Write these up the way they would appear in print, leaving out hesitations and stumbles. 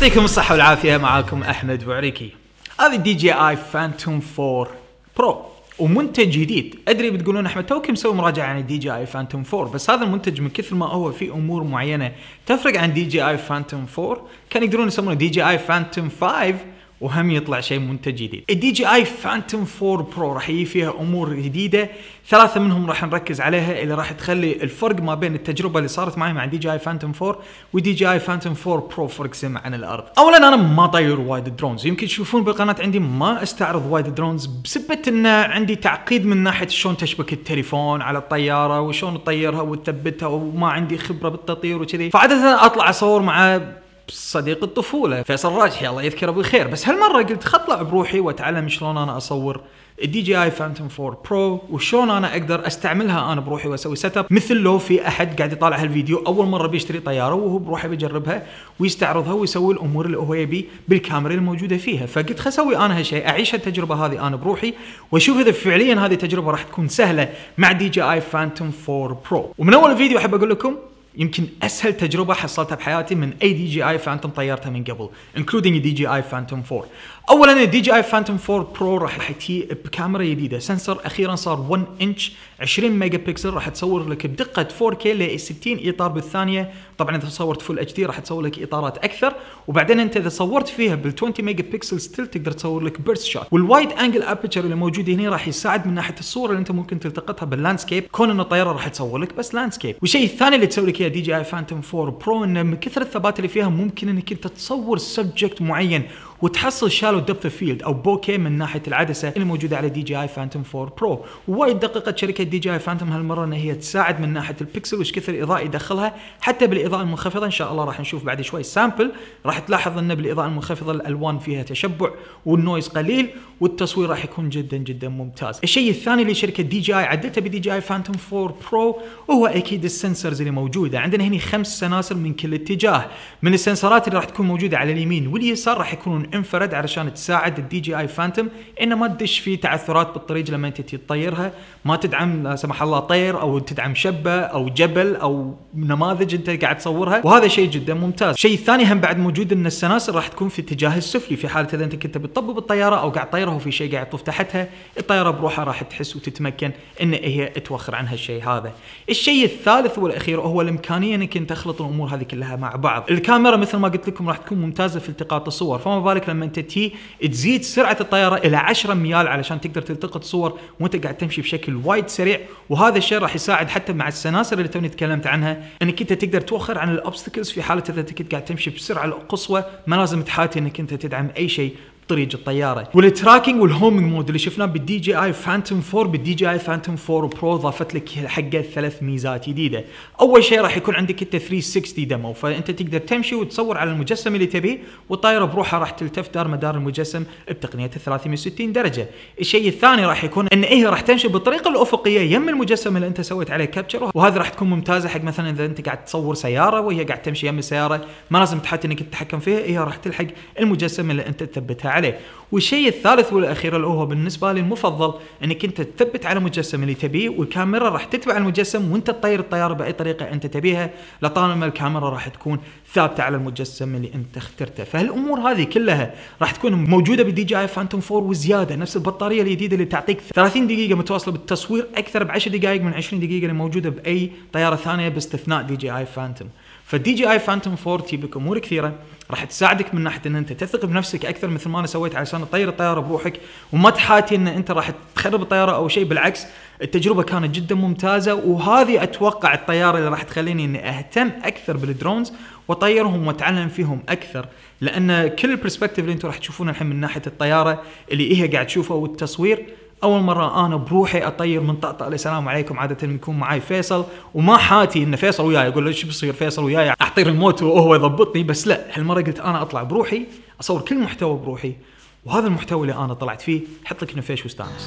يعطيكم الصحة والعافية. معاكم أحمد بوعريكي. هذه دي جي اي فانتوم 4 برو ومنتج جديد. أدري بتقولون أحمد توك مسوي مراجعة عن الدي جي اي فانتوم 4، بس هذا المنتج من كثر ما هو في أمور معينة تفرق عن دي جي اي فانتوم 4 كان يقدرون يسمونه دي جي اي فانتوم 5 وهم يطلع شيء منتج جديد. الدي جي اي فانتوم 4 برو راح يجي فيها امور جديده، ثلاثه منهم راح نركز عليها اللي راح تخلي الفرق ما بين التجربه اللي صارت معي مع دي جي اي فانتوم 4 ودي جي اي فانتوم 4 برو فرق سمع عن الارض. اولا انا ما طاير وايد درونز، يمكن تشوفون بالقناه عندي ما استعرض وايد درونز بسبه ان عندي تعقيد من ناحيه شلون تشبك التليفون على الطياره وشلون تطيرها وتثبتها، وما عندي خبره بالتطير وكذي، فعاده اطلع اصور مع صديق الطفولة فيصل راجحي الله يذكره بالخير. بس هالمرة قلت خطلع بروحي واتعلم شلون انا اصور الدي جي اي فانتوم 4 برو وشلون انا اقدر استعملها انا بروحي واسوي سيت اب، مثل لو في احد قاعد يطالع هالفيديو اول مرة بيشتري طيارة وهو بروحه بيجربها ويستعرضها ويسوي الامور اللي هو يبي بالكاميرا الموجودة فيها. فقلت خل اسوي انا هالشيء، اعيش التجربة هذه انا بروحي واشوف اذا فعليا هذه التجربة راح تكون سهلة مع دي جي اي فانتوم 4 برو. ومن اول الفيديو احب اقول لكم يمكن اسهل تجربه حصلتها بحياتي من اي دي جي اي فانتوم طيرتها من قبل including دي جي اي فانتوم 4. اولا الدي جي اي فانتوم 4 برو راح يجي بكاميرا جديده، سنسر اخيرا صار 1 انش 20 ميجا بكسل، راح تصور لك بدقه 4K ل 60 اطار بالثانيه. طبعا اذا صورت فول اتش دي راح تصور لك اطارات اكثر، وبعدين انت اذا صورت فيها بال 20 ميجا بكسل ستيل تقدر تصور لك بيرست شوت. والوايد انجل ابيتشر اللي موجود هنا راح يساعد من ناحيه الصور اللي انت ممكن تلتقطها باللاندسكيب، كون ان الطياره راح تصور لك بس لاندسكيب. والشيء الثاني اللي تسوي لك اياه دي جي اي فانتوم 4 برو انه من كثر الثبات اللي فيها ممكن انك انت تصور سبجكت معين وتحصل شالو دبث فيلد او بوكي من ناحيه العدسه اللي موجوده على دي جي اي فانتوم 4 برو. ووايد دققت شركه دي جي اي فانتوم هالمره ان هي تساعد من ناحيه البكسل وش كثر اضاءه يدخلها، حتى بالاضاءه المنخفضه ان شاء الله راح نشوف بعد شوي سامبل راح تلاحظ ان بالاضاءه المنخفضه الالوان فيها تشبع والنويز قليل والتصوير راح يكون جدا جدا ممتاز. الشيء الثاني اللي شركه دي جي اي عدلته بدي جي اي فانتوم 4 برو هو اكيد السنسرز اللي موجوده. عندنا هنا 5 سناسر من كل اتجاه، من السنسرات اللي راح تكون موجوده على اليمين واليسار راح يكونون انفراد علشان تساعد الدي جي اي فانتوم انه ما تدش فيه تعثرات بالطريق لما انت تطيرها، ما تدعم لا سمح الله طير او تدعم شبه او جبل او نماذج انت قاعد تصورها، وهذا شيء جدا ممتاز. الشيء الثاني هم بعد موجود ان السناسر راح تكون في الاتجاه السفلي، في حاله اذا انت كنت بتطبب الطياره او قاعد طيرها وفي شيء قاعد يطوف تحتها الطياره بروحها راح تحس وتتمكن ان هي توخر عن هالشيء هذا. الشيء الثالث والاخير هو الامكانيه انك انت تخلط الامور هذه كلها مع بعض. الكاميرا مثل ما قلت لكم راح تكون ممتازه في التقاط الصور، فما بالك لما انت تزيد سرعه الطياره الى 10 اميال علشان تقدر تلتقط صور وانت قاعد تمشي بشكل وايد سريع. وهذا الشيء راح يساعد حتى مع السناسر اللي توني تكلمت عنها انك انت تقدر توخر عن الاوبستكلز في حاله اذا كنت قاعد تمشي بسرعه قصوى ما لازم تحاتي انك انت تدعم اي شيء طريق الطياره. والتراكنج والهومينج مود اللي شفناه بالدي جي اي فانتوم 4 بالدي جي اي فانتوم 4 برو ضافت لك حقه 3 ميزات جديده. اول شيء راح يكون عندك انت 360 ديمو، فانت تقدر تمشي وتصور على المجسم اللي تبيه والطائره بروحها راح تلتف دار مدار المجسم بتقنيه 360 درجه. الشيء الثاني راح يكون ان هي راح تمشي بالطريقه الافقيه يم المجسم اللي انت سويت عليه كابتشر، وهذا راح تكون ممتازه حق مثلا اذا انت قاعد تصور سياره وهي قاعد تمشي يم السياره ما لازم تحاتي انك تتحكم فيها، هي راح تلحق المجسم اللي انت تثبتها عليه. والشيء الثالث والاخير اللي هو بالنسبه لي المفضل انك انت تثبت على المجسم اللي تبيه والكاميرا راح تتبع المجسم وانت تطير الطياره باي طريقه انت تبيها لطالما الكاميرا راح تكون ثابته على المجسم اللي انت اخترته. فهالامور هذه كلها راح تكون موجوده بالدي جي اي فانتوم 4 وزياده، نفس البطاريه الجديده اللي تعطيك 30 دقيقه متواصله بالتصوير اكثر ب10 دقائق من 20 دقيقه اللي موجوده باي طياره ثانيه باستثناء دي جي اي فانتوم. فالدي جي اي فانتوم 4 تجيب لك امور كثيره راح تساعدك من ناحيه ان انت تثق بنفسك اكثر مثل ما انا سويت علشان تطير الطياره بروحك وما تحاتي ان انت راح تخرب الطياره او شيء، بالعكس التجربه كانت جدا ممتازه. وهذه اتوقع الطياره اللي راح تخليني اني اهتم اكثر بالدرونز واطيرهم واتعلم فيهم اكثر، لان كل البرسبكتيف اللي انتم راح تشوفونه الحين من ناحيه الطياره اللي هي قاعد تشوفه والتصوير اول مره انا بروحي اطير من طقطقه. السلام عليكم، عاده بيكون معي فيصل وما حاتي ان فيصل وياي اقول له ايش بيصير فيصل وياي اعطيه الموت وهو يضبطني، بس لا هالمره قلت انا اطلع بروحي اصور كل محتوى بروحي، وهذا المحتوى اللي انا طلعت فيه حط لك نفيش واستانس.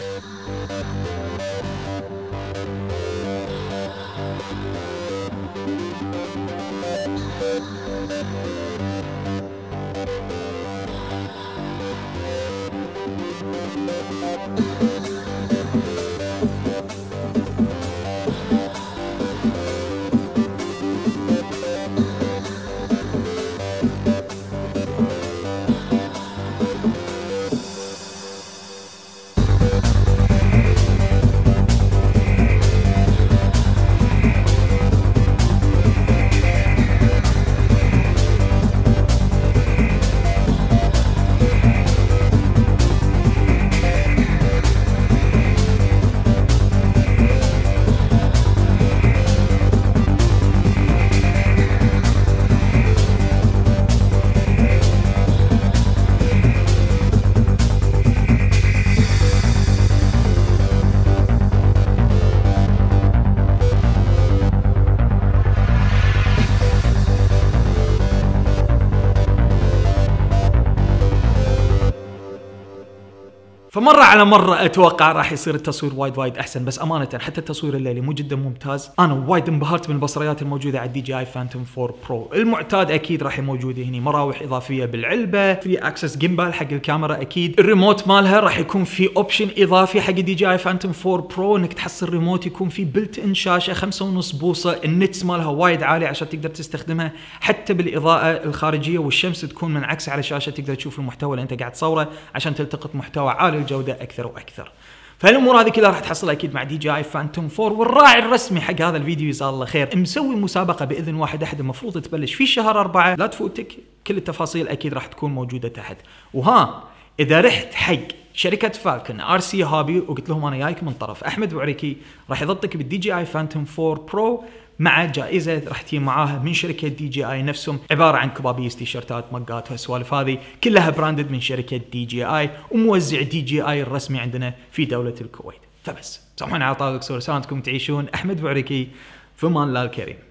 فمره على مره اتوقع راح يصير التصوير وايد احسن. بس امانه حتى التصوير الليلي مو جدا ممتاز. انا وايد انبهرت من البصريات الموجوده على الدي جي اي فانتوم 4 برو. المعتاد اكيد راح موجود هنا مراوح اضافيه بالعلبه، في اكسس جيمبال حق الكاميرا اكيد، الريموت مالها راح يكون في اوبشن اضافي حق الدي جي اي فانتوم 4 برو انك تحصل ريموت يكون في بلت ان شاشه 5.5 بوصه، النتس مالها وايد عالي عشان تقدر تستخدمها حتى بالاضاءه الخارجيه والشمس تكون منعكسه على الشاشه، تقدر تشوف المحتوى اللي انت قاعد تصوره عشان تلتقط محتوى عالي الجوده اكثر واكثر. فالامور هذه كلها راح تحصلها اكيد مع دي جي اي فانتوم 4. والراعي الرسمي حق هذا الفيديو جزاه الله خير مسوي مسابقه باذن واحد احد المفروض تبلش في شهر 4، لا تفوتك، كل التفاصيل اكيد راح تكون موجوده تحت. وها اذا رحت حق شركه فالكون RC هابي وقلت لهم انا جايك من طرف احمد بعريكي، راح يضبطك بالدي جي اي فانتوم 4 برو مع جائزه راح تجي معاها من شركه دي جي اي نفسهم، عباره عن كبابيس، تيشرتات، مقات وهالسوالف هذه كلها براندد من شركه دي جي اي وموزع دي جي اي الرسمي عندنا في دوله الكويت. فبس سامحوني على طاقة القصور، سلامتكم تعيشون. احمد بعريكي، في امان الله الكريم.